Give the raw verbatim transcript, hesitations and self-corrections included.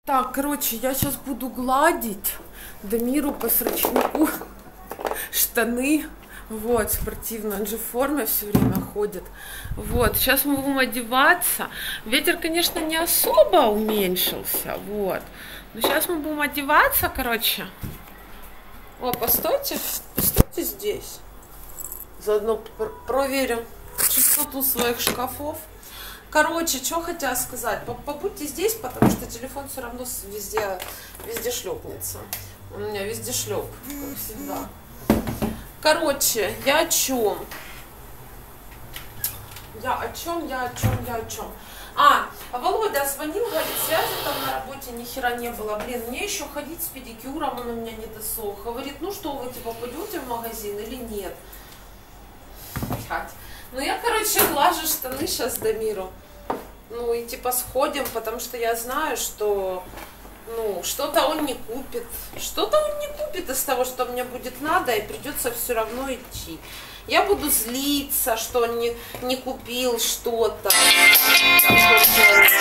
Так, короче, я сейчас буду гладить Дамиру по срочнику штаны. Вот, спортивно, он же в форме все время ходит. Вот, сейчас мы будем одеваться. Ветер, конечно, не особо уменьшился, вот. Но сейчас мы будем одеваться, короче. О, постойте, постойте здесь. Заодно проверим чистоту своих шкафов. Короче, что хотела сказать. Побудьте здесь, потому что телефон все равно везде, везде шлепнется. Он у меня везде шлеп, как всегда. Короче, я о чем? Я о чем, я о чем, я о чем? А, Володя звонил, говорит, связи там на работе ни хера не было. Блин, мне еще ходить с педикюром, он у меня не досох. Говорит, ну что, вы типа пойдете в магазин или нет? Блядь. Ну я, короче, глажу штаны сейчас Дамиру. Ну и типа сходим, потому что я знаю, что ну что-то он не купит. Что-то он не купит из того, что мне будет надо, и придется все равно идти. Я буду злиться, что он не, не купил что-то.